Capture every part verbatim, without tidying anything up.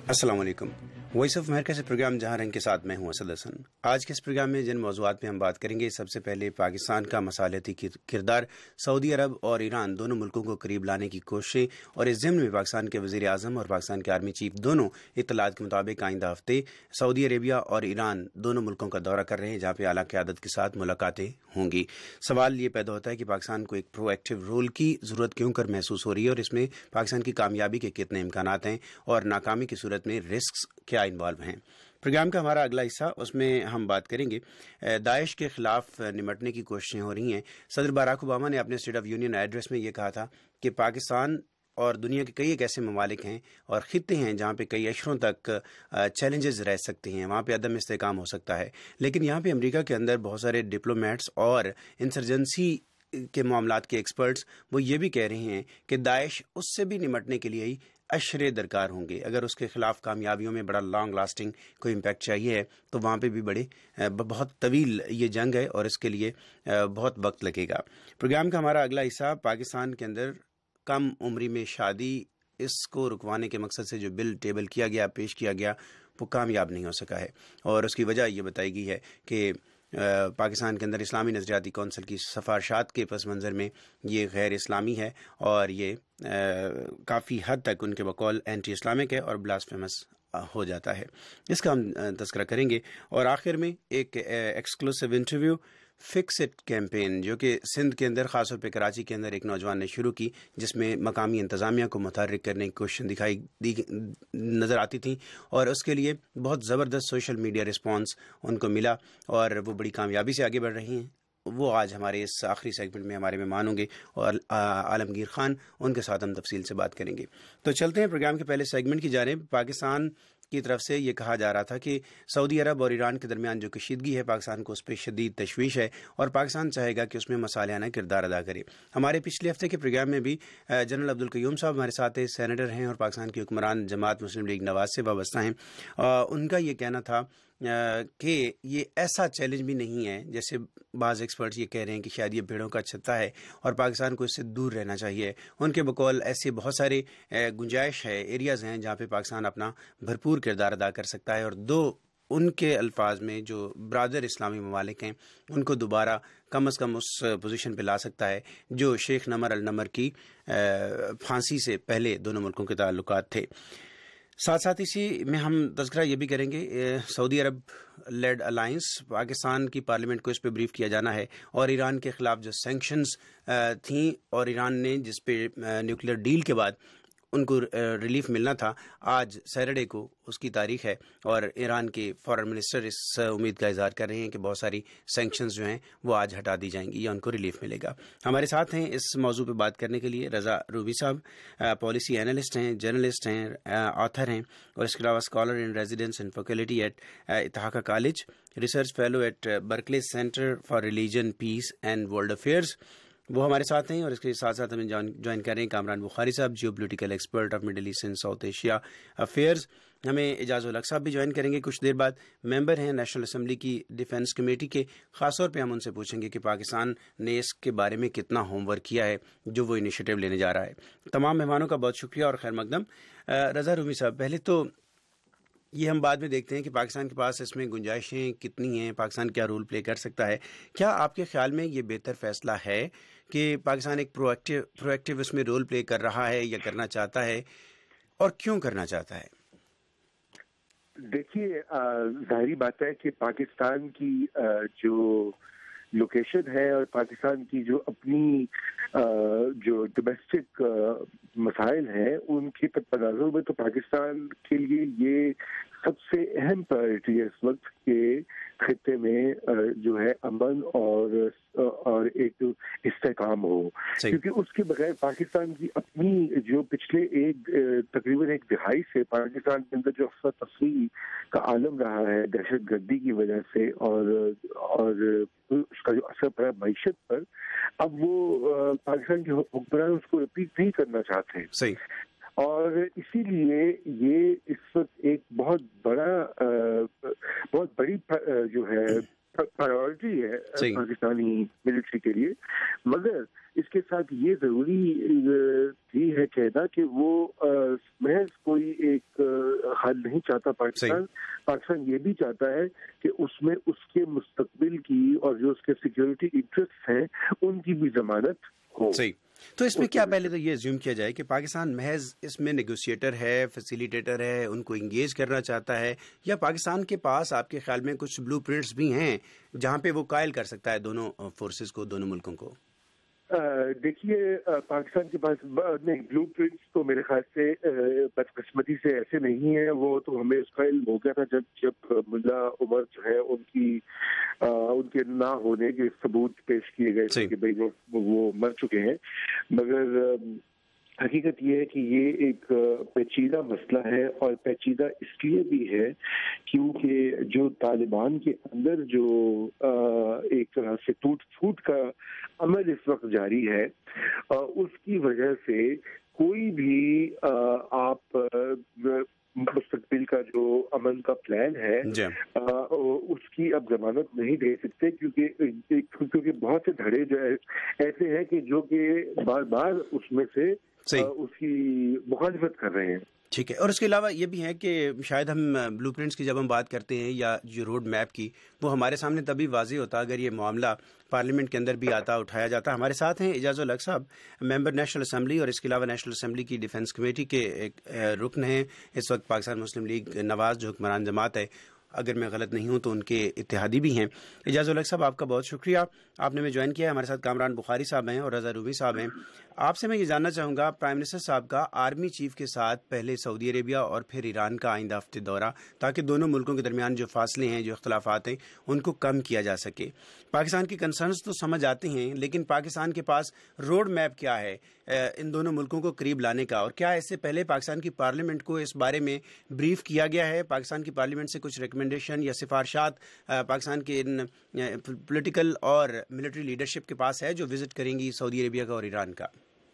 السلام علیکم. Voice of America سے پروگرام جہاں رنگ کے ساتھ میں ہوں اسد حسن. آج کے اس پروگرام میں جن موضوعات پہ ہم بات کریں گے، سب سے پہلے پاکستان کا مصالحتی کردار، سعودی عرب اور ایران دونوں ملکوں کو قریب لانے کی کوششیں، اور اس ضمن میں پاکستان کے وزیر اعظم اور پاکستان کے آرمی چیف دونوں اطلاعات کے مطابق آئندہ ہفتے سعودی عربیہ اور ایران دونوں ملکوں کا دورہ کر رہے ہیں، جہاں پہ اعلیٰ قیادت کے ساتھ ملاقاتیں ہوں گی. سوال یہ پیدا ہوتا ہے کہ پاکستان کو ایک پرو ایکٹیو رول کی ضرورت کیوں کر محسوس ہو رہی ہے، اور اس میں پاکستان کی کامیابی کے کتنے امکانات ہیں، اور ناکامی کی صورت میں رسکس کیا انوالو ہیں. پروگرام کا ہمارا اگلا حصہ، اس میں ہم بات کریں گے داعش کے خلاف نمٹنے کی کوششیں ہو رہی ہیں. صدر باراک اوباما نے اپنے اسٹیٹ آف یونین ایڈریس میں یہ کہا تھا کہ پاکستان اور دنیا کے کئی ایک ایسے ممالک ہیں اور خطے ہیں جہاں پہ کئی اشروں تک چیلنجز رہ سکتے ہیں، وہاں پہ عدم استحکام ہو سکتا ہے. لیکن یہاں پہ امریکہ کے اندر بہت سارے ڈپلومیٹس اور انسرجنسی کے معاملات کے ایکسپرٹس وہ یہ بھی کہہ رہے ہیں کہ داعش اس سے بھی نمٹنے کے لیے ہی اشرے درکار ہوں گے. اگر اس کے خلاف کامیابیوں میں بڑا لانگ لاسٹنگ کوئی امپیکٹ چاہیے ہے تو وہاں پہ بھی بڑے بہت طویل یہ جنگ ہے اور اس کے لیے بہت وقت لگے گا. پروگرام کا ہمارا اگلا حصہ، پاکستان کے اندر کم عمری میں شادی، اس کو رکوانے کے مقصد سے جو بل ٹیبل کیا گیا، پیش کیا گیا، وہ کامیاب نہیں ہو سکا ہے، اور اس کی وجہ یہ بتائی گئی ہے کہ پاکستان کے اندر اسلامی نظریاتی کونسل کی سفارشات کے پس منظر میں یہ غیر اسلامی ہے، اور یہ کافی حد تک ان کے بقول اینٹی اسلامک ہے اور بلاسفیمس ہو جاتا ہے. اس کا ہم تذکرہ کریں گے. اور آخر میں ایک exclusive interview, fix it campaign, جو کہ سندھ کے اندر، خاص طور پہ کراچی کے اندر ایک نوجوان نے شروع کی، جس میں مقامی انتظامیہ کو متحرک کرنے کی کوششیں دکھائی دی نظر آتی تھیں، اور اس کے لیے بہت زبردست سوشل میڈیا رسپانس ان کو ملا، اور وہ بڑی کامیابی سے آگے بڑھ رہی ہیں. وہ آج ہمارے اس آخری سیگمنٹ میں ہمارے مہمان ہوں گے، اور عالمگیر خان، ان کے ساتھ ہم تفصیل سے بات کریں گے. تو چلتے ہیں پروگرام کے پہلے سیگمنٹ کی جانب. پاکستان کی طرف سے یہ کہا جا رہا تھا کہ سعودی عرب اور ایران کے درمیان جو کشیدگی ہے، پاکستان کو اس پہ شدید تشویش ہے، اور پاکستان چاہے گا کہ اس میں مصالحانہ کردار ادا کرے. ہمارے پچھلے ہفتے کے پروگرام میں بھی جنرل عبدالقیوم صاحب ہمارے ساتھ سینیٹر ہیں اور پاکستان کے حکمران جماعت مسلم لیگ نواز سے وابستہ ہیں. ان کا یہ کہنا تھا کہ یہ ایسا چیلنج بھی نہیں ہے جیسے بعض ایکسپرٹس یہ کہہ رہے ہیں کہ شاید یہ بھیڑوں کا چھتا ہے اور پاکستان کو اس سے دور رہنا چاہیے. ان کے بقول ایسے بہت سارے گنجائش ہے، ایریاز ہیں جہاں پہ پاکستان اپنا بھرپور کردار ادا کر سکتا ہے، اور دو ان کے الفاظ میں جو برادر اسلامی ممالک ہیں ان کو دوبارہ کم از کم اس پوزیشن پہ لا سکتا ہے جو شیخ نمر النمر کی پھانسی سے پہلے دونوں ملکوں کے تعلقات تھے. ساتھ ساتھ اسی میں ہم تذکرہ یہ بھی کریں گے، سعودی عرب لیڈ الائنس، پاکستان کی پارلیمنٹ کو اس پہ بریف کیا جانا ہے، اور ایران کے خلاف جو سینکشنز تھیں اور ایران نے جس پہ نیوکلیر ڈیل کے بعد ان کو ریلیف ملنا تھا، آج سیٹرڈے کو اس کی تاریخ ہے، اور ایران کے فارن منسٹر اس امید کا اظہار کر رہے ہیں کہ بہت ساری سینکشنز جو ہیں وہ آج ہٹا دی جائیں گی یا ان کو ریلیف ملے گا. ہمارے ساتھ ہیں اس موضوع پہ بات کرنے کے لیے رضا روبی صاحب، پالیسی اینالسٹ ہیں، جرنلسٹ ہیں، آتھر ہیں، اور اس کے علاوہ scholar in residence in faculty at Ithaca college, research fellow at Berkeley centre for religion, peace and world affairs, وہ ہمارے ساتھ ہیں. اور اس کے ساتھ ساتھ ہمیں جوائن کر رہے ہیں کامران بخاری صاحب، geopolitical expert of Middle East and South Asia affairs. ہمیں اعجاز الحق صاحب بھی جوائن کریں گے کچھ دیر بعد، ممبر ہیں نیشنل اسمبلی کی ڈیفنس کمیٹی کے. خاص طور پہ ہم ان سے پوچھیں گے کہ پاکستان نے اس کے بارے میں کتنا ہوم ورک کیا ہے جو وہ انیشیٹو لینے جا رہا ہے. تمام مہمانوں کا بہت شکریہ اور خیر مقدم. رضا رومی صاحب، پہلے تو یہ ہم بعد میں دیکھتے ہیں کہ پاکستان کے پاس اس میں گنجائشیں کتنی ہیں، پاکستان کیا رول پلے کر سکتا ہے. کیا آپ کے خیال میں یہ بہتر فیصلہ ہے کہ پاکستان ایک پرو ایکٹیو پرو ایکٹیو اس میں رول پلے کر رہا ہے یا کرنا چاہتا ہے، اور کیوں کرنا چاہتا ہے؟ دیکھیے، ظاہری بات ہے کہ پاکستان کی جو لوکیشن ہے اور پاکستان کی جو اپنی جو ڈومیسٹک مسائل ہیں ان کے تناظر میں تو پاکستان کے لیے یہ سب سے اہم پرائرٹی ہے اس وقت کہ خطے میں جو ہے امن اور اور ایک استحکام ہو، کیونکہ اس کے بغیر پاکستان کی اپنی جو پچھلے ایک تقریباً ایک دہائی سے پاکستان کے اندر جو افراتفری کا عالم رہا ہے دہشت گردی کی وجہ سے، اور اور اس کا جو اثر پڑا معیشت پر، اب وہ پاکستان کے حکمران اس کو رپیٹ نہیں کرنا چاہتے. صحیح. اور اسی لیے یہ اس وقت ایک بہت بڑا بہت بڑی جو ہے پرائیورٹی ہے پاکستانی ملٹری کے لیے، مگر اس کے ساتھ یہ ضروری بھی ہے کہنا کہ وہ محض کوئی ایک حل نہیں چاہتا پاکستان پاکستان یہ بھی چاہتا ہے کہ اس میں اس کے مستقبل کی اور جو اس کے سیکیورٹی انٹرسٹ ہیں ان کی بھی ضمانت ہو۔ صحیح، تو اس میں کیا پہلے تو یہ زیوم کیا جائے کہ پاکستان محض اس میں نیگوشیٹر ہے، فیسیلیٹیٹر ہے، ان کو انگیج کرنا چاہتا ہے، یا پاکستان کے پاس آپ کے خیال میں کچھ بلو پرنٹس بھی ہیں جہاں پہ وہ قائل کر سکتا ہے دونوں فورسز کو، دونوں ملکوں کو؟ دیکھیے پاکستان کے پاس نہیں، بلو پرنٹس تو میرے خیال سے بدقسمتی سے ایسے نہیں ہیں، وہ تو ہمیں اس کا علم ہو گیا تھا جب جب ملا عمر جو ہے ان کی ان کے نہ ہونے کے ثبوت پیش کیے گئے تھے کہ بھائی وہ وہ مر چکے ہیں، مگر حقیقت یہ ہے کہ یہ ایک پیچیدہ مسئلہ ہے، اور پیچیدہ اس لیے بھی ہے کیونکہ جو طالبان کے اندر جو ایک طرح سے ٹوٹ پھوٹ کا عمل اس وقت جاری ہے، اس کی وجہ سے کوئی بھی آپ مستقبل کا جو امن کا پلان ہے اس کی اب ضمانت نہیں دے سکتے، کیونکہ کیونکہ بہت سے دھڑے جو ایسے ہیں کہ جو کہ بار بار اس میں سے اس کی مخالفت کر رہے ہیں۔ ٹھیک ہے، اور اس کے علاوہ یہ بھی ہے کہ شاید ہم بلو پرنٹس کی جب ہم بات کرتے ہیں یا جو روڈ میپ کی، وہ ہمارے سامنے تبھی واضح ہوتا اگر یہ معاملہ پارلیمنٹ کے اندر بھی آتا، اٹھایا جاتا۔ ہمارے ساتھ ہیں اعجاز الحق صاحب، ممبر نیشنل اسمبلی، اور اس کے علاوہ نیشنل اسمبلی کی ڈیفنس کمیٹی کے ایک رکن ہیں اس وقت پاکستان مسلم لیگ نواز جو حکمران جماعت ہے، اگر میں غلط نہیں ہوں تو ان کے اتحادی بھی ہیں۔ اعجاز الحق صاحب، آپ کا بہت شکریہ، آپ نے ہمیں جوائن کیا ہے۔ ہمارے ساتھ کامران بخاری صاحب ہیں اور رضا رومی صاحب ہیں۔ آپ سے میں یہ جاننا چاہوں گا، پرائم منسٹر صاحب کا آرمی چیف کے ساتھ پہلے سعودی عربیہ اور پھر ایران کا آئندہ ہفتے دورہ، تاکہ دونوں ملکوں کے درمیان جو فاصلے ہیں، جو اختلافات ہیں، ان کو کم کیا جا سکے۔ پاکستان کی کنسرنز تو سمجھ آتے ہیں، لیکن پاکستان کے پاس روڈ میپ کیا ہے ان دونوں ملکوں کو قریب لانے کا، اور کیا اس سے پہلے پاکستان کی پارلیمنٹ کو اس بارے میں بریف کیا گیا ہے؟ پاکستان کی پارلیمنٹ سے کچھ ریکمنڈیشن یا سفارشات پاکستان کے ان پولیٹیکل اور ملٹری لیڈرشپ کے پاس ہے جو وزٹ کریں گی سعودی عربیہ کا اور ایران کا؟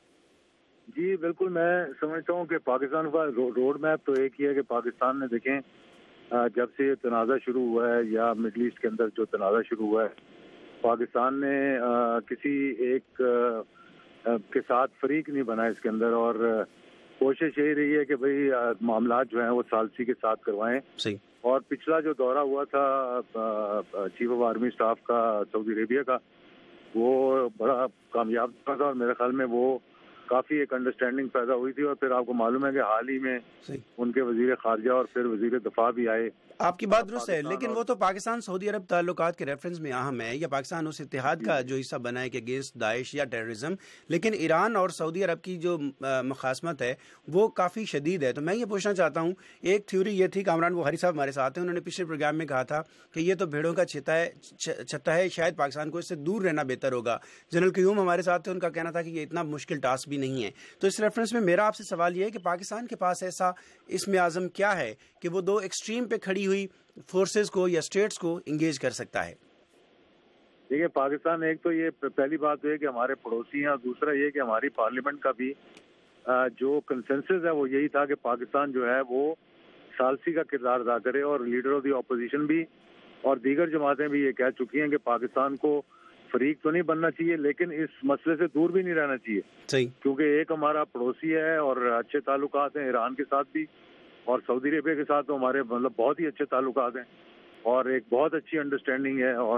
جی بالکل، میں سمجھتا ہوں کہ پاکستان کا روڈ میپ تو ایک ہی ہے کہ پاکستان نے دیکھیں جب سے یہ تنازع شروع ہوا ہے یا مڈل ایسٹ کے اندر جو تنازع شروع ہوا ہے، پاکستان نے کسی ایک کے ساتھ فریق نہیں بنا اس کے اندر، اور کوشش یہی رہی ہے کہ بھئی معاملات جو ہیں وہ ثالثی کے ساتھ کروائیں۔ صحیح۔ اور پچھلا جو دورہ ہوا تھا چیف آف آرمی اسٹاف کا سعودی عربیہ کا، وہ بڑا کامیاب تھا، اور میرے خیال میں وہ کافی ایک انڈرسٹینڈنگ پیدا ہوئی تھی، اور پھر آپ کو معلوم ہے کہ حال ہی میں ان کے وزیر خارجہ اور پھر وزیر دفاع بھی آئے۔ آپ کی بات درست ہے، لیکن وہ تو پاکستان سعودی عرب تعلقات کے ریفرنس میں اہم ہے، یا پاکستان اس اتحاد کا جو حصہ بنا ہے کہ اگینسٹ داعش یا ٹیررزم، لیکن ایران اور سعودی عرب کی جو مخاصمت ہے وہ کافی شدید ہے۔ تو میں یہ پوچھنا چاہتا ہوں، ایک تھیوری یہ تھی، کامران بخاری صاحب ہمارے ساتھ ہیں، انہوں نے پچھلے پروگرام میں کہا تھا کہ یہ تو بھیڑوں کا چھتا ہے چھتا ہے شاید پاکستان کو اس سے دور رہنا بہتر ہوگا۔ جنرل قیوم ہمارے ساتھ تھے، ان کا کہنا تھا کہ یہ اتنا مشکل ٹاسک بھی نہیں ہے۔ تو اس ریفرنس میں میرا آپ سے سوال یہ ہے کہ پاکستان کے پاس ایسا اس میں عزم کیا ہے کہ وہ دو ایکسٹریم پہ کھڑی ہوئی فورسز کو یا اسٹیٹس کو انگیج کر سکتا ہے؟ دیکھیے پاکستان، ایک تو یہ پہلی بات تو یہ کہ ہمارے پڑوسی ہیں، اور دوسرا یہ کہ ہماری پارلیمنٹ کا بھی جو کنسنسس ہے وہ یہی تھا کہ پاکستان جو ہے وہ ثالثی کا کردار ادا کرے، اور لیڈر آف دی اپوزیشن بھی اور دیگر جماعتیں بھی یہ کہہ چکی ہیں کہ پاکستان کو فریق تو نہیں بننا چاہیے، لیکن اس مسئلے سے دور بھی نہیں رہنا چاہیے۔ صحیح۔ کیونکہ ایک ہمارا پڑوسی ہے اور اچھے تعلقات ہیں ایران کے ساتھ بھی، اور سعودی عربیہ کے ساتھ تو ہمارے مطلب بہت ہی اچھے تعلقات ہیں، اور ایک بہت اچھی انڈرسٹینڈنگ ہے، اور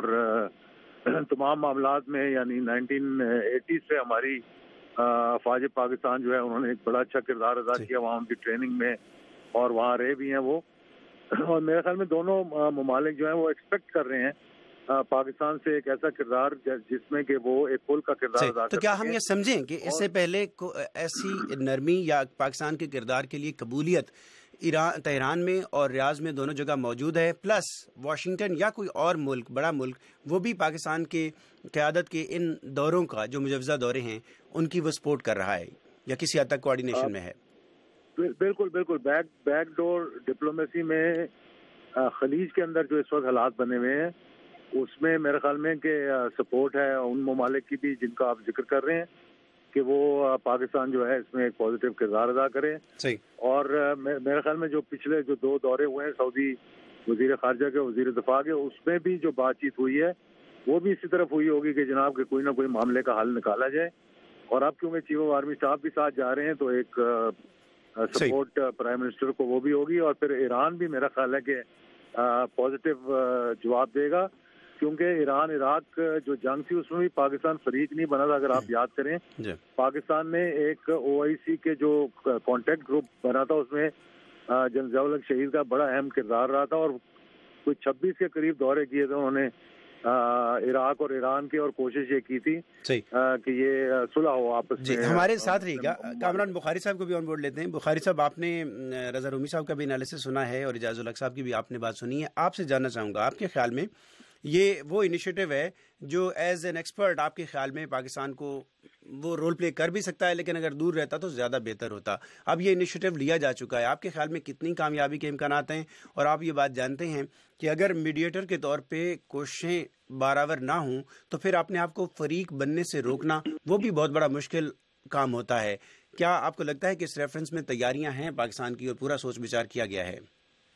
تمام معاملات میں یعنی نائنٹین ایٹی سے ہماری افواج پاکستان جو ہے انہوں نے ایک بڑا اچھا کردار ادا کیا وہاں ان کی ٹریننگ میں، اور وہاں رہے بھی ہیں وہ، اور میرے خیال میں دونوں ممالک جو ہیں وہ ایکسپیکٹ کر رہے ہیں پاکستان سے ایک ایسا کردار جس میں کہ وہ ایک پل کا کردار ادا کریں۔ تو کیا ہم یہ سمجھیں کہ اس سے پہلے ایسی نرمی یا پاکستان کے کردار کے لیے قبولیت ایران تہران میں اور ریاض میں دونوں جگہ موجود ہے، پلس واشنگٹن یا کوئی اور ملک بڑا ملک وہ بھی پاکستان کے قیادت کے ان دوروں کا جو مجوزہ دورے ہیں ان کی وہ سپورٹ کر رہا ہے یا کسی حد تک کوآرڈینیشن میں ہے؟ بالکل بالکل، بیک بیک ڈور ڈپلومیسی میں خلیج کے اندر جو اس وقت حالات بنے ہوئے ہیں اس میں میرے خیال میں کہ سپورٹ ہے ان ممالک کی بھی جن کا آپ ذکر کر رہے ہیں کہ وہ پاکستان جو ہے اس میں ایک پازیٹیو کردار ادا کرے۔ صحیح۔ اور میرے خیال میں جو پچھلے جو دو دورے ہوئے ہیں سعودی وزیر خارجہ کے, وزیر دفاع کے, اس میں بھی جو بات چیت ہوئی ہے وہ بھی اسی طرف ہوئی ہوگی کہ جناب کہ کوئی نہ کوئی معاملے کا حل نکالا جائے. اور اب کیونکہ چیف آف آرمی اسٹاف بھی ساتھ جا رہے ہیں تو ایک سپورٹ پرائم منسٹر کو وہ بھی ہوگی, اور پھر ایران بھی میرا خیال ہے کہ پازیٹیو جواب دے گا, کیونکہ ایران عراق جو جنگ تھی اس میں بھی پاکستان فریق نہیں بنا تھا. اگر آپ یاد کریں پاکستان نے ایک او آئی سی کے جو کانٹیکٹ گروپ بنا تھا اس میں جنرل ضیاء الحق شہید کا بڑا اہم کردار رہا تھا, اور کوئی چھبیس کے قریب دورے کیے تھے انہوں نے عراق اور ایران کی, اور کوشش یہ کی تھی کہ یہ صلح ہو آپس میں. جی ہمارے ساتھ رہے گا کامران بخاری صاحب کو بھی آن بورڈ لیتے ہیں. بخاری صاحب, آپ نے رضا رومی صاحب کا بھی انالیسس سنا ہے اور اعجاز الحق صاحب کی بھی آپ نے بات سنی ہے. آپ سے جاننا چاہوں گا آپ کے خیال میں یہ وہ انیشیٹو ہے جو ایز این ایکسپرٹ آپ کے خیال میں پاکستان کو وہ رول پلے کر بھی سکتا ہے, لیکن اگر دور رہتا تو زیادہ بہتر ہوتا. اب یہ انیشیٹو لیا جا چکا ہے, آپ کے خیال میں کتنی کامیابی کے امکانات ہیں؟ اور آپ یہ بات جانتے ہیں کہ اگر میڈیٹر کے طور پہ کوششیں برابر نہ ہوں تو پھر اپنے آپ کو فریق بننے سے روکنا وہ بھی بہت بڑا مشکل کام ہوتا ہے. کیا آپ کو لگتا ہے کہ اس ریفرنس میں تیاریاں ہیں پاکستان کی اور پورا سوچ بچار کیا گیا ہے؟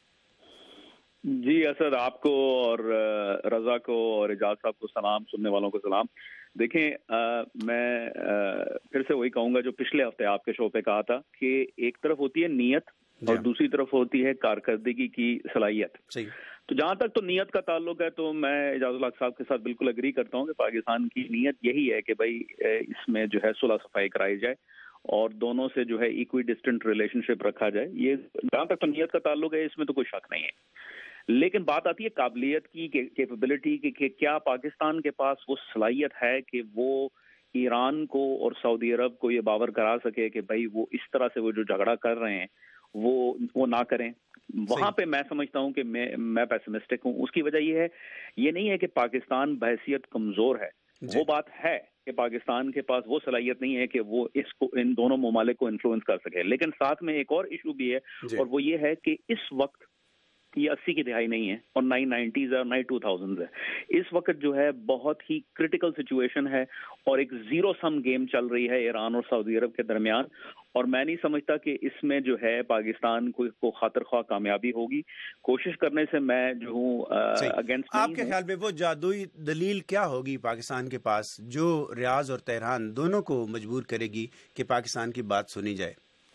جی اسد, آپ کو اور رضا کو اور اعجاز صاحب کو سلام, سننے والوں کو سلام. دیکھیں آ, میں آ, پھر سے وہی کہوں گا جو پچھلے ہفتے آپ کے شو پہ کہا تھا کہ ایک طرف ہوتی ہے نیت اور دوسری طرف ہوتی ہے کارکردگی کی صلاحیت. تو جہاں تک تو نیت کا تعلق ہے تو میں اعجاز الحق صاحب کے ساتھ بالکل اگری کرتا ہوں کہ پاکستان کی نیت یہی ہے کہ بھائی اس میں جو ہے صلح صفائی کرائی جائے اور دونوں سے جو ہے ایکوی ڈسٹنٹ ریلیشن شپ رکھا جائے. یہ جہاں تک تو نیت کا تعلق ہے اس میں تو کوئی شک نہیں ہے. لیکن بات آتی ہے قابلیت کی, کیپیبلٹی کی, کہ کیا پاکستان کے پاس وہ صلاحیت ہے کہ وہ ایران کو اور سعودی عرب کو یہ باور کرا سکے کہ بھائی وہ اس طرح سے وہ جو جھگڑا کر رہے ہیں وہ وہ نہ کریں. وہاں پہ میں سمجھتا ہوں کہ میں میں پیسمسٹک ہوں. اس کی وجہ یہ ہے, یہ نہیں ہے کہ پاکستان بحیثیت کمزور ہے, وہ بات ہے کہ پاکستان کے پاس وہ صلاحیت نہیں ہے کہ وہ اس کو ان دونوں ممالک کو انفلوئنس کر سکے. لیکن ساتھ میں ایک اور ایشو بھی ہے اور وہ یہ ہے کہ اس وقت یہ اسی کی دہائی نہیں ہے اور نہ ہی نائنٹیز ہے اور نہ ہی ٹو تھاؤزنڈز ہے. اس وقت جو ہے بہت ہی کرٹیکل سچویشن ہے اور ایک زیرو سم گیم چل رہی ہے ایران اور سعودی عرب کے درمیان, اور میں نہیں سمجھتا کہ اس میں جو ہے پاکستان کو کو خاطر خواہ کامیابی ہوگی. کوشش کرنے سے میں جو ہوں اگینسٹ. آپ کے خیال میں وہ جادوئی دلیل کیا ہوگی پاکستان کے پاس جو ریاض اور تہران دونوں کو مجبور کرے گی کہ پاکستان کی بات سنی جائے؟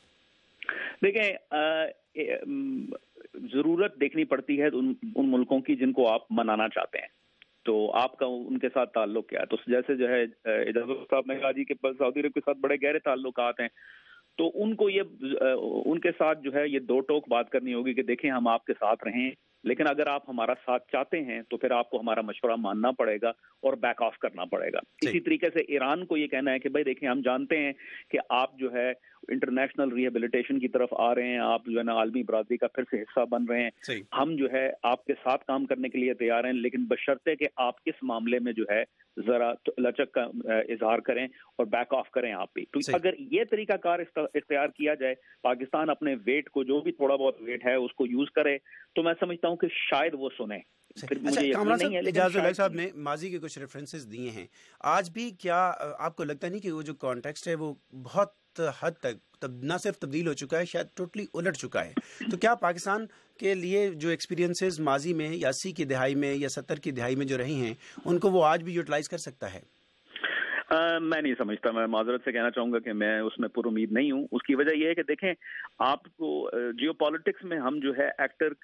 دیکھیں ضرورت دیکھنی پڑتی ہے ان ان ملکوں کی جن کو آپ منانا چاہتے ہیں, تو آپ کا ان کے ساتھ تعلق کیا ہے. تو جیسے جو ہے اعجاز صاحب نے کہا جی کہ سعودی عرب کے ساتھ بڑے گہرے تعلقات ہیں, تو ان کو یہ ان کے ساتھ جو ہے یہ دو ٹوک بات کرنی ہوگی کہ دیکھیں ہم آپ کے ساتھ رہیں, لیکن اگر آپ ہمارا ساتھ چاہتے ہیں تو پھر آپ کو ہمارا مشورہ ماننا پڑے گا اور بیک آف کرنا پڑے گا. اسی طریقے سے ایران کو یہ کہنا ہے کہ بھائی دیکھیں ہم جانتے ہیں کہ آپ جو ہے انٹرنیشنل ریہیبلیٹیشن کی طرف آ رہے ہیں, آپ جو ہے نا عالمی برادری کا پھر سے حصہ بن رہے ہیں, ہم جو ہے آپ کے ساتھ کام کرنے کے لیے تیار ہیں, لیکن بشرطے کہ آپ اس معاملے میں جو ہے ذرا لچک کا اظہار کریں اور بیک آف کریں آپ بھی. تو اگر یہ طریقہ کار اختیار کیا جائے, پاکستان اپنے ویٹ کو جو بھی تھوڑا بہت ویٹ ہے اس کو یوز کرے, تو میں سمجھتا ہوں کہ شاید وہ سنیں. اعجاز الحق صاحب نے ماضی کے کچھ ریفرنسز دیے ہیں, آج بھی کیا آپ کو لگتا نہیں کہ وہ جو کانٹیکسٹ ہے وہ بہت حد تک نہ صرف تبدیل ہو چکا ہے, شاید ٹوٹلی الٹ چکا ہے؟ تو کیا پاکستان کے لیے جو ایکسپیرینسز ماضی میں یا اسی کی دہائی میں یا ستر کی دہائی میں جو رہی ہیں ان کو وہ آج بھی یوٹیلائز کر سکتا ہے؟ میں نہیں سمجھتا, میں معذرت سے کہنا چاہوں گا کہ میں اس میں پر امید نہیں ہوں. اس کی وجہ یہ ہے کہ دیکھیں آپ کو جیو پالیٹکس میں ہم جو ہے ایکٹر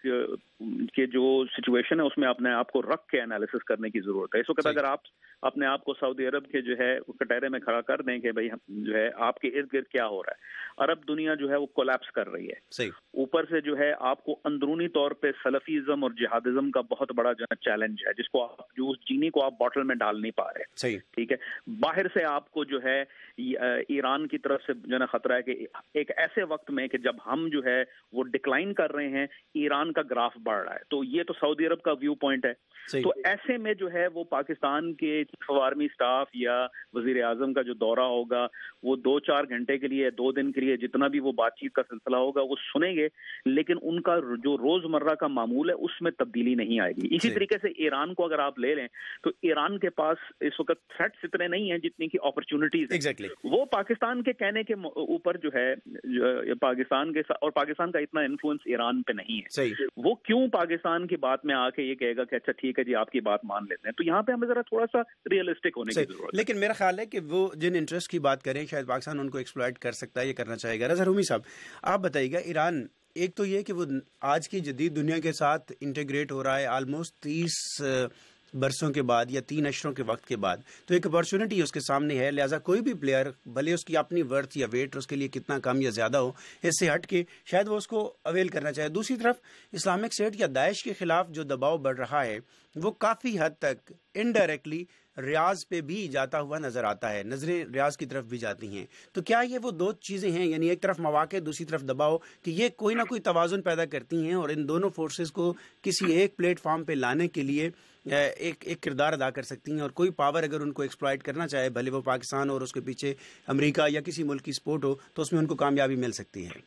کے جو سچویشن ہے اس میں اپنے آپ کو رکھ کے انالیسس کرنے کی ضرورت ہے. اس وقت اگر آپ اپنے آپ کو سعودی عرب کے جو ہے کٹہرے میں کھڑا کر دیں کہ بھائی جو ہے آپ کے ارد گرد کیا ہو رہا ہے, عرب دنیا جو ہے وہ کولیپس کر رہی ہے, اوپر سے جو ہے آپ کو اندرونی طور پہ سلفیزم اور جہادزم کا بہت بڑا جو ہے چیلنج ہے, جس کو آپ جو اس چینی کو آپ باٹل میں ڈال نہیں پا رہے. ٹھیک ہے, باہر سے آپ کو جو ہے ایران کی طرف سے جو ہے خطرہ ہے کہ ایک ایسے وقت میں کہ جب ہم جو ہے وہ ڈکلائن کر رہے ہیں, ایران کا گراف بڑھ رہا ہے. تو یہ تو سعودی عرب کا ویو پوائنٹ ہے. تو ایسے میں جو ہے وہ پاکستان کے چیف آف آرمی اسٹاف یا وزیر اعظم کا جو دورہ ہوگا وہ دو چار گھنٹے کے لیے, دو دن کے لیے, جتنا بھی وہ بات چیت کا سلسلہ ہوگا وہ سنیں گے, لیکن ان کا جو روز مرہ کا معمول ہے اس میں تبدیلی نہیں آئے گی. اسی طریقے سے ایران کو اگر آپ لے لیں تو ایران کے پاس اس وقت تھریٹس اتنے اتنے نہیں ہیں جتنی کی اپرچونٹیز exactly. وہ پاکستان کے کہنے کے اوپر جو ہے پاکستان کے اور پاکستان کا اتنا انفلوئنس ایران پہ نہیں ہے. صحیح. وہ کیوں پاکستان کی بات میں آ کے یہ کہے گا کہ اچھا ٹھیک ہے جی آپ کی بات مان لیتے ہیں. تو یہاں پہ ہمیں ذرا تھوڑا سا ریئلسٹک ہونے کی ضرورت ہے. لیکن میرا خیال ہے کہ وہ جن انٹرسٹ کی بات کریں شاید پاکستان ان کو ایکسپلائٹ کر سکتا ہے, یہ کرنا چاہے گا. رضا رومی صاحب آپ بتائیے گا, ایران ایک تو یہ کہ وہ آج کی جدید دنیا کے ساتھ انٹیگریٹ ہو رہا ہے آلموسٹ تیس برسوں کے بعد یا تین اشروں کے وقت کے بعد, تو ایک اپارچونٹی اس کے سامنے ہے. لہٰذا کوئی بھی پلیئر بھلے اس کی اپنی ورتھ یا ویٹ اس کے لیے کتنا کم یا زیادہ ہو, اس سے ہٹ کے شاید وہ اس کو اویل کرنا چاہے. دوسری طرف اسلامک اسٹیٹ یا داعش کے خلاف جو دباؤ بڑھ رہا ہے وہ کافی حد تک انڈائریکٹلی ریاض پہ بھی جاتا ہوا نظر آتا ہے, نظریں ریاض کی طرف بھی جاتی ہیں. تو کیا یہ وہ دو چیزیں ہیں, یعنی ایک طرف مواقع دوسری طرف دباؤ, کہ یہ کوئی نہ کوئی توازن پیدا کرتی ہیں اور ان دونوں فورسز کو کسی ایک پلیٹ فارم پہ لانے کے لیے ایک ایک کردار ادا کر سکتی ہیں, اور کوئی پاور اگر ان کو ایکسپلائٹ کرنا چاہے بھلے وہ پاکستان اور اس کے پیچھے امریکہ یا کسی ملک کی سپورٹ ہو, تو اس میں ان کو کامیابی مل سکتی ہے؟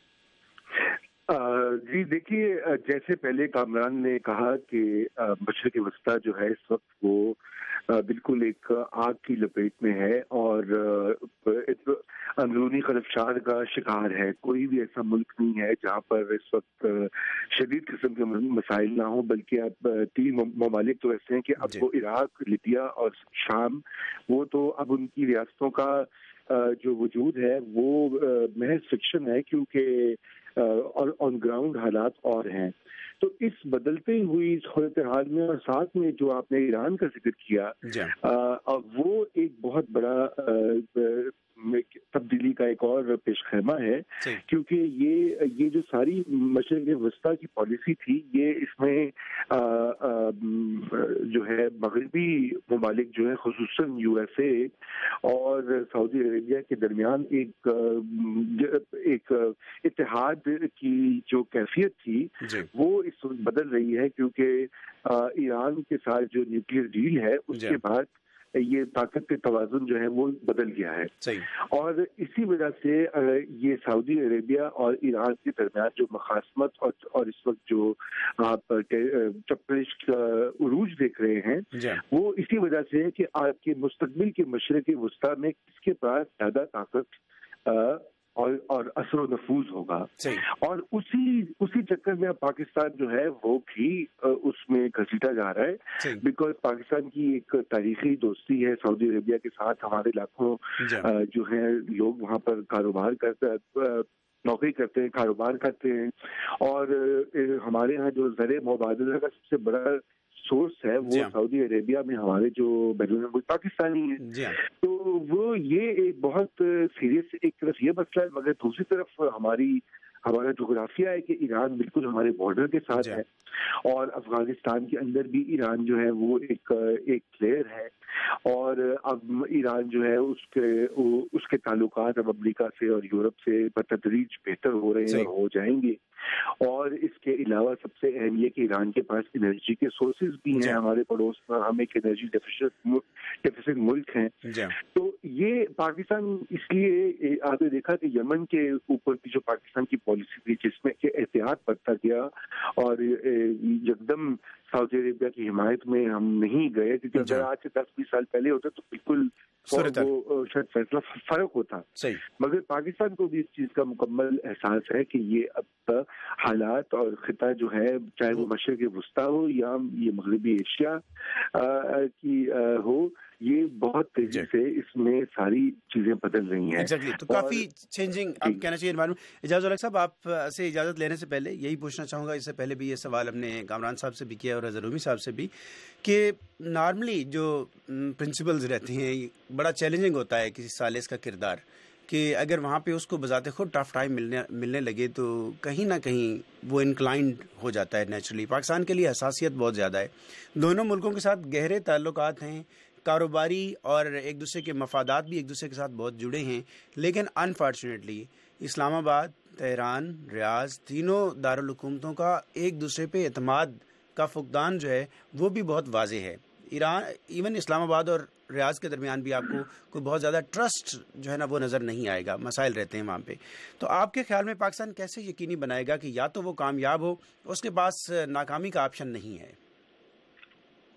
جی دیکھیے, جیسے پہلے کامران نے کہا کہ مشرق وسطیٰ جو ہے اس وقت وہ بالکل ایک آگ کی لپیٹ میں ہے اور اندرونی خلفشار کا شکار ہے. کوئی بھی ایسا ملک نہیں ہے جہاں پر اس وقت شدید قسم کے مسائل نہ ہوں, بلکہ اب تین ممالک تو ایسے ہیں کہ اب وہ عراق, لیبیا اور شام, وہ تو اب ان کی ریاستوں کا جو وجود ہے وہ محض فکشن ہے, کیونکہ اور آن گراؤنڈ حالات اور ہیں. تو اس بدلتے ہوئی صورتحال میں اور ساتھ میں جو آپ نے ایران کا ذکر کیا, وہ ایک بہت بڑا تبدیلی کا ایک اور پیش خیمہ ہے, کیونکہ یہ یہ جو ساری مشرق وسطیٰ کی پالیسی تھی, یہ اس میں آ, آ, جو ہے مغربی ممالک جو ہے خصوصاً یو ایس اے اور سعودی عربیہ کے درمیان ایک ایک اتحاد کی جو کیفیت تھی وہ اس وقت بدل رہی ہے, کیونکہ ایران کے ساتھ جو نیوکلیئر ڈیل ہے اس کے بعد یہ طاقت کے توازن جو ہے وہ بدل گیا ہے. اور اسی وجہ سے یہ سعودی عربیہ اور ایران کے درمیان جو مخاصمت اور اور اس وقت جو آپ چپرش کا عروج دیکھ رہے ہیں وہ اسی وجہ سے ہے کہ آپ کے مستقبل کے مشرق وسطیٰ میں کس کے پاس زیادہ طاقت اور اور اثر و نفوذ ہوگا. اور اسی اسی چکر میں پاکستان جو ہے وہ بھی اس میں گھسیٹا جا رہا ہے, بیکاز پاکستان کی ایک تاریخی دوستی ہے سعودی عربیہ کے ساتھ. ہمارے لاکھوں جو ہیں لوگ وہاں پر کاروبار کرتے نوکری کرتے ہیں, کاروبار کرتے ہیں, اور ہمارے ہاں جو زر مبادلہ کا سب سے بڑا سورس ہے وہ سعودی عربیہ میں ہمارے جو بیرون ملک پاکستانی ہیں. تو وہ یہ ایک بہت سیریس ایک طرف یہ مسئلہ ہے, مگر دوسری طرف ہماری ہمارا جغرافیہ ہے کہ ایران بالکل ہمارے بارڈر کے ساتھ ہے, اور افغانستان کے اندر بھی ایران جو ہے وہ ایک ایک پلیئر ہے, اور اب ایران جو ہے اس کے اس کے تعلقات اب امریکہ سے اور یورپ سے بتدریج بہتر ہو رہے ہیں اور ہو جائیں گے. اور اس کے علاوہ سب سے اہم یہ کہ ایران کے پاس انرجی کے سورسز بھی ہیں, ہمارے پڑوس میں ہم ایک انرجی ڈیفیسٹ ملک ہیں. تو یہ پاکستان اس لیے آپ نے دیکھا کہ یمن کے اوپر کی جو پاکستان کی پالیسی تھی جس میں کہ احتیاط برتا گیا اور یکدم سعودی عربیہ کی حمایت میں ہم نہیں گئے, کیونکہ اگر آج سے دس بیس سال پہلے ہوتا تو بالکل وہ شاید فیصلہ فرق ہوتا. مگر پاکستان کو بھی اس چیز کا مکمل احساس ہے کہ یہ اب حالات اور خطہ جو ہے چاہے وہ مشرق وسطیٰ ہو یا یہ مغربی ایشیا کی ہو, یہ بہت تیزی سے اس میں ساری چیزیں بدل رہی ہیں. exactly. تو کافی چینجنگ آپ کہنا چاہیے انوائرمنٹ. اجاز الگ صاحب آپ سے اجازت لینے سے پہلے یہی پوچھنا چاہوں گا, اس سے پہلے بھی یہ سوال ہم نے کامران صاحب سے بھی کیا اور رضا رومی صاحب سے بھی, کہ نارملی جو پرنسپلز رہتے ہیں بڑا چیلنجنگ ہوتا ہے کسی سالس کا کردار, کہ اگر وہاں پہ اس کو بذات خود ٹف ٹائم ملنے ملنے لگے تو کہیں نہ کہیں وہ انکلائنڈ ہو جاتا ہے نیچرلی. پاکستان کے لیے حساسیت بہت زیادہ ہے, دونوں ملکوں کے ساتھ گہرے تعلقات ہیں, کاروباری اور ایک دوسرے کے مفادات بھی ایک دوسرے کے ساتھ بہت جڑے ہیں, لیکن انفارچونیٹلی اسلام آباد, تہران, ریاض, تینوں دارالحکومتوں کا ایک دوسرے پہ اعتماد کا فقدان جو ہے وہ بھی بہت واضح ہے. ایران ایون اسلام آباد اور ریاض کے درمیان بھی آپ کو کوئی بہت زیادہ ٹرسٹ جو ہے نا وہ نظر نہیں آئے گا, مسائل رہتے ہیں وہاں پہ. تو آپ کے خیال میں پاکستان کیسے یقینی بنائے گا کہ یا تو وہ کامیاب ہو, اس کے پاس ناکامی کا آپشن نہیں ہے؟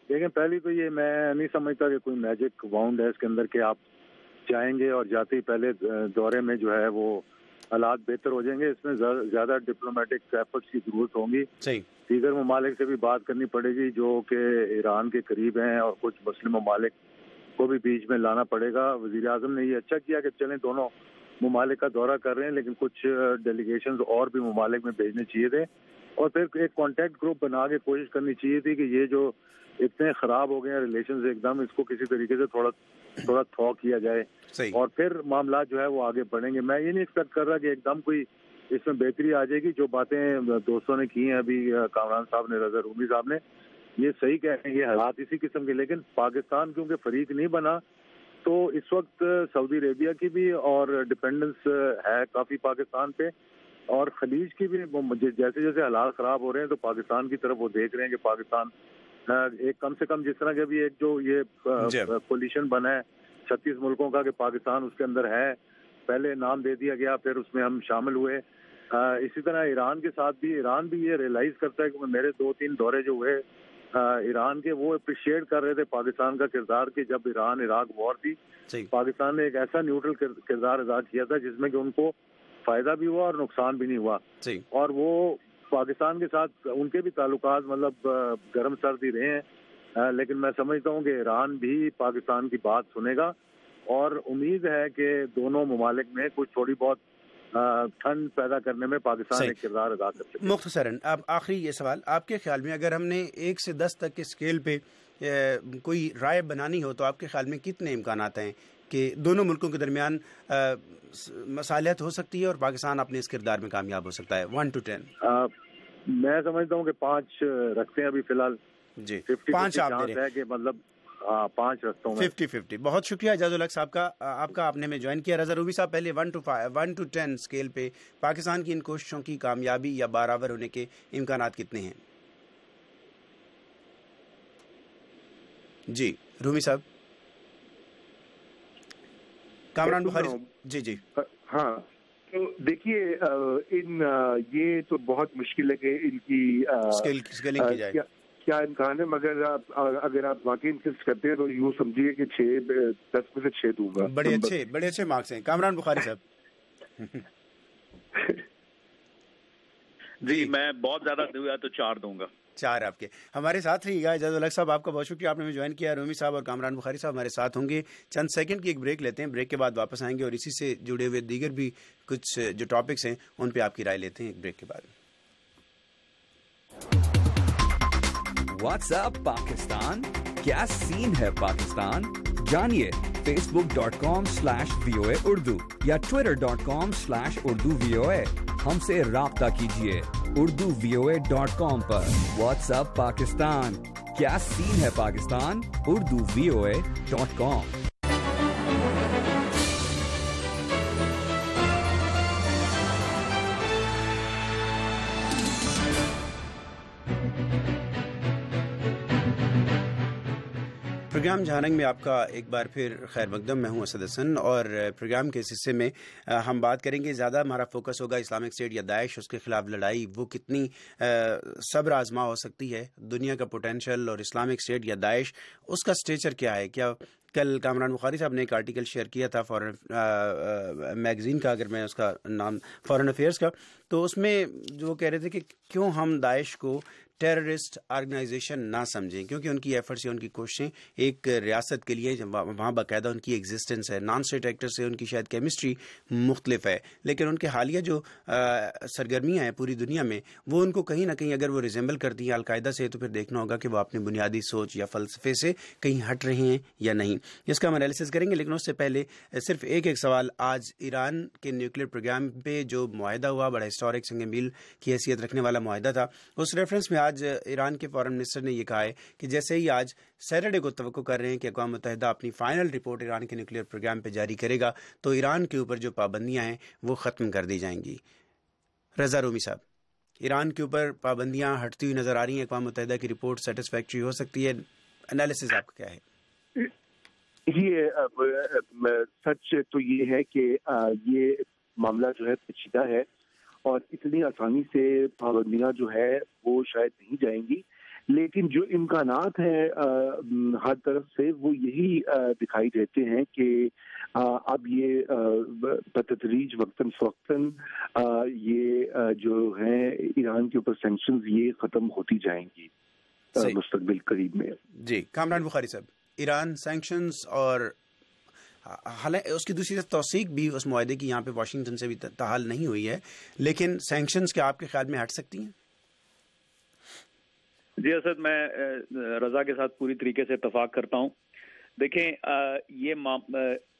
دیکھیں پہلی تو یہ میں نہیں سمجھتا کہ کوئی میجک واؤنڈ ہے اس کے اندر کہ آپ جائیں گے اور جاتے ہی پہلے دورے میں جو ہے وہ حالات بہتر ہو جائیں گے. اس میں زیادہ ڈپلومیٹک ایفرٹس کی ضرورت ہوں گی. دیگر ممالک سے بھی بات کرنی پڑے گی جو کہ ایران کے قریب ہیں, اور کچھ مسلم ممالک کو بھی بیچ میں لانا پڑے گا. وزیر اعظم نے یہ اچھا کیا کہ چلیں دونوں ممالک کا دورہ کر رہے ہیں, لیکن کچھ ڈیلیگیشنز اور بھی ممالک میں بھیجنے چاہیے تھے, اور پھر ایک کانٹیکٹ گروپ بنا کے کوشش کرنی چاہیے تھی کہ یہ جو اتنے خراب ہو گئے ہیں ریلیشنز ایک دم, اس کو کسی طریقے سے تھوڑا تھوڑا تھو کیا جائے اور پھر معاملات جو ہے وہ آگے بڑھیں گے. میں یہ نہیں ایکسپیکٹ کر رہا کہ ایک دم کوئی اس میں بہتری آ جائے گی. جو باتیں دوستوں نے کی ہیں ابھی, کامران صاحب نے, رضا رومی صاحب نے, یہ صحیح کہہ رہے ہیں, یہ حالات اسی قسم کے. لیکن پاکستان کیونکہ فریق نہیں بنا تو اس وقت سعودی عربیہ کی بھی اور ڈپینڈنس ہے کافی پاکستان پہ, اور خلیج کی بھی. جیسے جیسے حالات خراب ہو رہے ہیں تو پاکستان کی طرف وہ دیکھ رہے ہیں کہ پاکستان ایک کم سے کم جس طرح کے بھی ایک جو یہ کولیشن بنا ہے چھتیس ملکوں کا کہ پاکستان اس کے اندر ہے, پہلے نام دے دیا گیا, پھر اس میں ہم شامل ہوئے. اسی طرح ایران کے ساتھ بھی ایران بھی یہ ریئلائز کرتا ہے کہ میرے دو تین دورے جو ہوئے ایران کے, وہ اپریشیٹ کر رہے تھے پاکستان کا کردار کہ جب ایران عراق وار تھی پاکستان نے ایک ایسا نیوٹرل کردار ادا کیا تھا جس میں کہ ان کو فائدہ بھی ہوا اور نقصان بھی نہیں ہوا. اور وہ پاکستان کے ساتھ ان کے بھی تعلقات مطلب گرم سرد ہی رہے ہیں, لیکن میں سمجھتا ہوں کہ ایران بھی پاکستان کی بات سنے گا, اور امید ہے کہ دونوں ممالک میں کچھ تھوڑی بہت ٹھنڈ پیدا کرنے میں پاکستان ایک کردار ادا کر سکے. مختصراً اب آخری یہ سوال, آپ کے خیال میں اگر ہم نے ایک سے دس تک کے اسکیل پہ کوئی رائے بنانی ہو تو آپ کے خیال میں کتنے امکانات ہیں کہ دونوں ملکوں کے درمیان مصالحت ہو سکتی ہے اور پاکستان اپنے اس کردار میں کامیاب ہو سکتا ہے؟ ون ٹو ٹین میں سمجھتا ہوں کہ پانچ رکھتے ہیں ابھی فی الحال. جی پانچ آپ دے رہے ہیں کہ مطلب پانچ رکھتا ہوں ففٹی ففٹی. بہت شکریہ اعجاز الحق صاحب کا, آپ کا آپ نے ہمیں جوائن کیا. رضا رومی صاحب, پہلے one two one two ten scale پہ پاکستان کی ان کوششوں کی کامیابی یا برابر ہونے کے امکانات کتنے ہیں؟ جی رومی صاحب. کامران بخاری. جی جی ہاں, تو دیکھیے ان یہ تو بہت مشکل ہے کہ ان کی اسکیلنگ کی جائے, کیا امکان ہے, مگر آپ اگر آپ واقعی انسسٹ کرتے ہیں تو یوں سمجھیے کہ چھ دس میں سے چھ دوں گا. بڑے اچھے بڑے اچھے مارکس ہیں. کامران بخاری صاحب. جی میں بہت زیادہ دوں تو چار دوں گا. چار آپ کے. ہمارے ساتھ رہیے گا اعجاز الحق صاحب, آپ کا بہت شکریہ, آپ نے ہمیں جوائن کیا. رومی صاحب اور کامران بخاری صاحب ہمارے ساتھ ہوں گے. چند سیکنڈ کی ایک بریک لیتے ہیں, بریک کے بعد واپس آئیں گے اور اسی سے جڑے ہوئے دیگر بھی کچھ جو ٹاپکس ہیں ان پہ آپ کی رائے لیتے ہیں ایک بریک کے بعد. واٹس اپ پاکستان, کیا سین ہے پاکستان, جانیے Facebook dot com slash V O A Urdu یا Twitter dot com slash Urdu V O A. ہم سے رابطہ کیجیے Urdu V O A dot com پر. واٹس اپ پاکستان, کیا سین ہے Pakistan, Urdu V O A dot com. Programme جہانگی میں آپ کا ایک بار پھر خیر مقدم. میں ہوں اسد حسن, اور پروگرام کے اس حصے میں ہم بات کریں گے, زیادہ ہمارا فوکس ہوگا اسلامک اسٹیٹ یا داعش, اس کے خلاف لڑائی وہ کتنی صبر آزما ہو سکتی ہے, دنیا کا پوٹینشیل, اور اسلامک اسٹیٹ یا داعش اس کا اسٹیچر کیا ہے. کیا کل کامران بخاری صاحب نے ایک آرٹیکل شیئر کیا تھا فورن میگزین کا, اگر میں اس کا نام فورن افیئرس کا, تو اس میں جو کہہ رہے تھے کہ کیوں ہم داعش کو ٹیررسٹ آرگنائزیشن نہ سمجھیں, کیونکہ ان کی ایفرٹس یا ان کی کوششیں ایک ریاست کے لیے وہاں باقاعدہ ان کی ایگزسٹنس ہے. نان اسٹیٹ ایکٹر سے ان کی شاید کیمسٹری مختلف ہے, لیکن ان کے حالیہ جو سرگرمیاں ہیں پوری دنیا میں وہ ان کو کہیں نہ کہیں اگر وہ ریزمبل کرتی ہیں القاعدہ سے, تو پھر دیکھنا ہوگا کہ وہ اپنی بنیادی سوچ یا فلسفے سے کہیں ہٹ رہے ہیں یا نہیں. اس کا ہم انالیسس کریں گے, لیکن اس سے پہلے صرف ایک ایک سوال. آج ایران کے نیوکلیر پروگرام پہ جو معاہدہ ہوا, بڑا ہسٹورک سنگ میل کی حیثیت رکھنے والا معاہدہ تھا, اس ریفرنس میں آج ایران کے فارن منسٹر نے یہ کہا ہے کہ جیسے ہی آج سیٹرڈے کو توقع کر رہے ہیں کہ اقوام متحدہ اپنی فائنل رپورٹ ایران کے نیوکلیر پروگرام پہ جاری کرے گا تو ایران کے اوپر جو پابندیاں ہیں وہ ختم کر دی جائیں گی. رضا رومی صاحب, ایران کے اوپر پابندیاں ہٹتی ہوئی نظر آ رہی ہیں, اقوام متحدہ کی رپورٹ سیٹسفیکٹری ہو سکتی ہے, انالیسس آپ کا کیا ہے؟ یہ سچ تو یہ ہے کہ یہ معاملہ جو ہے پیچیدہ ہے اور اتنی آسانی سے پابندیاں جو ہے وہ شاید نہیں جائیں گی, لیکن جو امکانات ہیں ہر طرف سے وہ یہی دکھائی دیتے ہیں کہ اب یہ بتدریج وقتاً فوقتاً یہ جو ہیں ایران کے اوپر سینکشنز یہ ختم ہوتی جائیں گی مستقبل قریب میں. جی کامران بخاری صاحب، ایران سینکشنز اور حالانکہ اس کی دوسری طرف توثیق بھی اس معاہدے کی یہاں پہ واشنگٹن سے بھی تحال نہیں ہوئی ہے، لیکن سینکشنز کیا آپ کے خیال میں ہٹ سکتی ہیں؟ جی اسد، میں رضا کے ساتھ پوری طریقے سے اتفاق کرتا ہوں. دیکھیں یہ